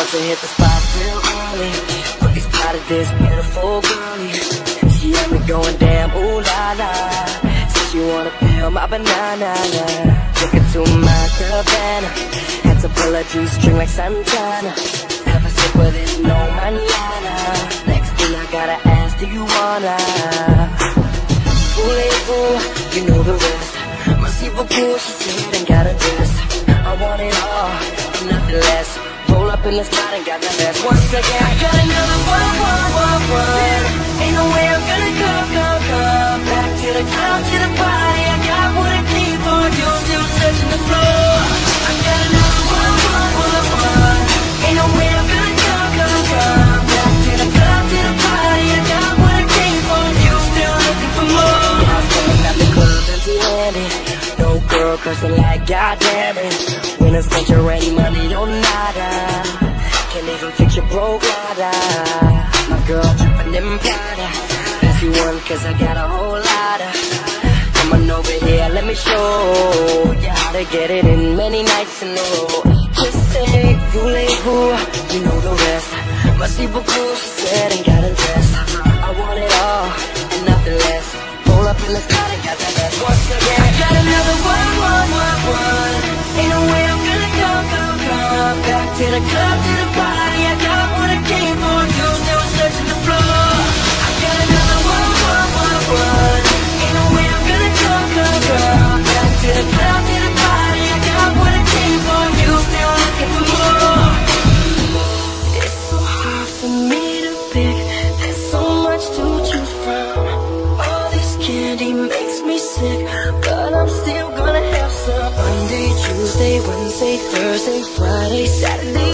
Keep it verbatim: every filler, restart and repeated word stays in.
about to hit the spot real early. Quickly spotted this beautiful girlie. She had me going damn, ooh la la. Said she wanna peel my banana. Took her to my cabana. Had to pull a G-string like Santana. Have a sip with it, no manana. Next thing I gotta ask, do you wanna? Voulez-vous, you know the rest. Merci beaucoup, she said, and got a dress. I want it all, and nothing less. Roll up in the spot and got the best. Once again, I got another one, one, one, one. Ain't no way I'm gonna come, come, come back to the club, to the party. I got what I need for you, still searching the floor. I got another one, one, one, one. Ain't no way I'm gonna come, come, come back to the club, to the party. I got what I came for, you still looking for more. Yeah, I was coming out the club empty-handed. No girl cursing like goddamn it. Winners get your ready money or nada. Can't even fix your broke water. My girl dripping in Prada. Fancy one cause I got a whole lot of. Come on over here, let me show you how to get it in many nights in a row. Just say, voulez-vous, you know the rest. Merci beaucoup, she said, and got undressed. I want it all, and nothing less. Roll up in the spot and got that best. Once again, I got another one, one, one, one. Ain't no way I'm gonna come, come, come back to the club, to the party. I got what I came for, you still searching the floor. I got another one, one, one, one. Ain't no way I'm gonna come, come, come back to the club, to the party. I got what I came for, you still looking for more. It's so hard for me to pick. There's so much to choose from. Candy makes me sick, but I'm still gonna have some. Monday, Tuesday, Wednesday, Thursday, Friday, Saturday